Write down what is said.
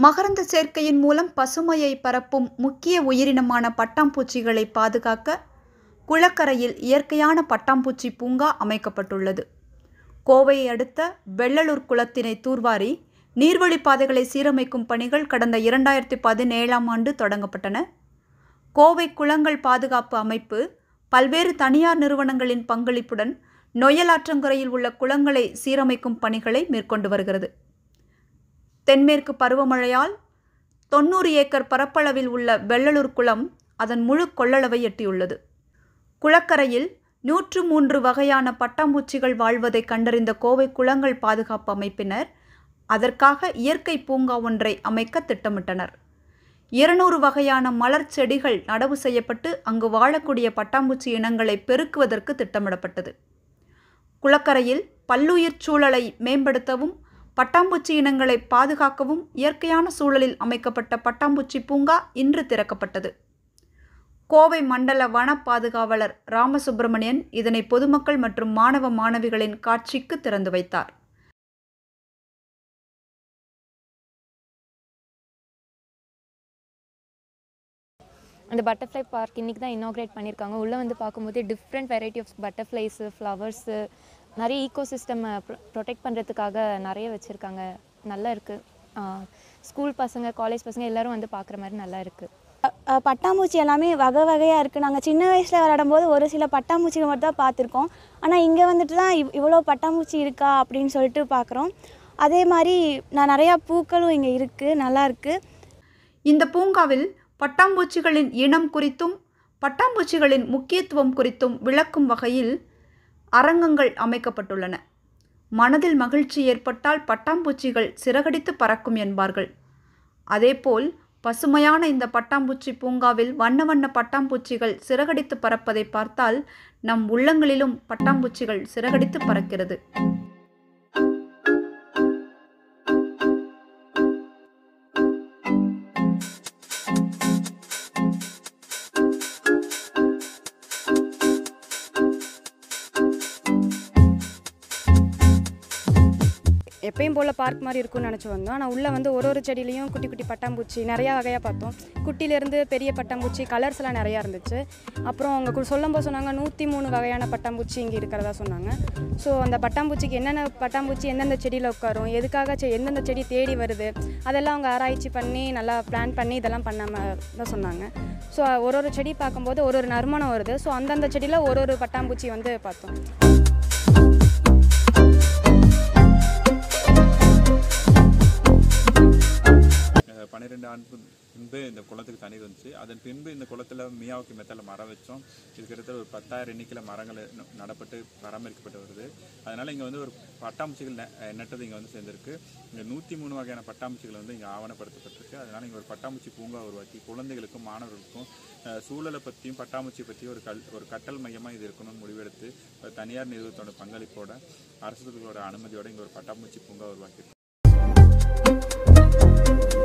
மகரந்த சேர்க்கையின் மூலம் பசுமையை பரப்பும் முக்கிய உயிரினமான பட்டாம்பூச்சிகளை பாதுகாக்க குளக்கரையில் இயற்கையான பட்டாம்பூச்சி பூங்கா அமைக்கப்பட்டுள்ளது. கோவையை அடுத்த வெள்ளலூர் குளத்தினை தூர்வாரி நீர்வழிப்பாதைகளை சீரமைக்கும் பணிகள் கடந்த 2017ஆம் ஆண்டு தொடங்கப்பட்டன. கோவை குளங்கள் பாதுகாப்பு அமைப்பு பல்வேறு தனியார் நிறுவனங்களின் பங்களிப்புடன் நொய்யல் ஆற்றங்கரையில் உள்ள குளங்களை சீரமைக்கும் பணிகளை மேற்கொண்டு வருகிறது. தென்மேற்கு பருவமழையால் 90 ஏக்கர் பரப்பளவில் உள்ள வெள்ளலூர் குளம் அதன் முழு கொள்ளளவை எட்டியுள்ளது. குளக்கரையில் 103 வகையான பட்டாம்பூச்சிகள் வாழ்வதை கண்டறிந்த கோவை குளங்கள் பாதுகாப்பு அமைப்பினர் அதற்காக இயற்கை பூங்கா ஒன்றை அமைக்க திட்டமிட்டனர். 200 வகையான மலர் செடிகள் நடவு செய்யப்பட்டு அங்கு வாழக்கூடிய பட்டாம்பூச்சி இனங்களை பெருக்குவதற்கு திட்டமிடப்பட்டது. குளக்கரையில் பல்லுயிர் சூழலை மேம்படுத்தவும் பட்டாம்பூச்சி இனங்களை பாதுகாக்கவும் இயற்கையான சூழலில் அமைக்கப்பட்ட பட்டாம்பூச்சி பூங்கா இன்று திறக்கப்பட்டது. கோவை மண்டல வன பாதுகாவலர் ராமசுப்பிரமணியன் இதனை பொதுமக்கள் மற்றும் மாணவ மாணவிகளின் காட்சிக்கு திறந்து வைத்தார். அந்த பட்டர்ஃப்ளை பார்க் இன்றைக்கி தான் இனாக்ரேட் பண்ணியிருக்காங்க. உள்ளே வந்து பார்க்கும்போது different variety of butterflies, flowers, நிறைய ஈகோசிஸ்டமை ப்ரொடெக்ட் பண்ணுறதுக்காக நிறைய வச்சுருக்காங்க. நல்லா இருக்குது. ஸ்கூல் பசங்க, காலேஜ் பசங்க எல்லோரும் வந்து பார்க்குற மாதிரி நல்லா இருக்குது. பட்டாம்பூச்சி எல்லாமே வகை வகையாக இருக்குது. நாங்கள் சின்ன வயசில் விளையாடும்போது ஒரு சில பட்டாம்பூச்சிகள் மட்டும் தான் பார்த்துருக்கோம். ஆனால் இங்கே வந்துட்டு தான் இவ்வளோ பட்டாம்பூச்சி இருக்கா அப்படின்னு சொல்லிட்டு பார்க்குறோம். அதே மாதிரி நிறையா பூக்களும் இங்கே இருக்குது, நல்லா இருக்குது. இந்த பூங்காவில் பட்டாம்பூச்சிகளின் இனம் குறித்தும் பட்டாம்பூச்சிகளின் முக்கியத்துவம் குறித்தும் விளக்கும் வகையில் அரங்கங்கள் அமைக்கப்பட்டுள்ளன. மனதில் மகிழ்ச்சி ஏற்பட்டால் பட்டாம்பூச்சிகள் சிறகடித்து பறக்கும் என்பார்கள். அதேபோல் பசுமையான இந்த பட்டாம்பூச்சி பூங்காவில் வண்ண வண்ண பட்டாம்பூச்சிகள் சிறகடித்து பறப்பதை பார்த்தால் நம் உள்ளங்களிலும் பட்டாம்பூச்சிகள் சிறகடித்து பறக்கிறது. எப்பயும் போல் பார்க் மாதிரி இருக்கும்னு நினச்சி வந்தோம். ஆனால் உள்ளே வந்து ஒரு செடியிலையும் குட்டி குட்டி பட்டாம்பூச்சி நிறையா வகையாக பார்த்தோம். குட்டிலேருந்து பெரிய பட்டாம்பூச்சி கலர்ஸ்லாம் நிறையா இருந்துச்சு. அப்புறம் அவங்க சொல்லும்போது சொன்னாங்க 103 வகையான பட்டாம்பூச்சி இங்கே இருக்கிறதா சொன்னாங்க. ஸோ அந்த பட்டாம்பூச்சிக்கு என்னென்ன பட்டாம்பூச்சி எந்தெந்த செடியில் உட்காரும், எதுக்காக எந்தெந்த செடி தேடி வருது, அதெல்லாம் அவங்க ஆராய்ச்சி பண்ணி நல்லா பிளான் பண்ணி இதெல்லாம் பண்ணாமல் தான் சொன்னாங்க. ஸோ ஒரு செடி பார்க்கும்போது ஒரு நறுமணம் வருது. ஸோ அந்தந்த செடியில் ஒரு பட்டாம்பூச்சி வந்து பார்த்தோம். 12 ஆண்டு பின்பு இந்த குளத்துக்கு தண்ணீர் வந்துச்சு. அதன் பின்பு இந்த குளத்தில் மியாவுக்கு மெத்தல மரம் வச்சோம். இது கிட்டத்தட்ட ஒரு 10,000 எண்ணிக்கையில் மரங்கள் நடப்பட்டு பராமரிக்கப்பட்டு வருது. அதனால் இங்கே வந்து ஒரு பட்டாம்பூச்சிகள் நட்டது இங்கே வந்து சேர்ந்துருக்கு. இங்கே 103 வகையான பட்டாம்பூச்சிகள் வந்து இங்கே ஆவணப்படுத்தப்பட்டிருக்கு. அதனால் இங்கே ஒரு பட்டாம்பூச்சி பூங்கா உருவாக்கி குழந்தைகளுக்கும் மாணவர்களுக்கும் சூழலை பற்றியும் பட்டாம்பூச்சி பற்றியும் ஒரு கட்டல் மையமாக இது இருக்கணும்னு முடிவெடுத்து தனியார் நிறுவனத்தோட பங்களிப்போட அரசுகளோட அனுமதியோட இங்கே ஒரு பட்டாம்பூச்சி பூங்கா உருவாக்கியிருக்கு.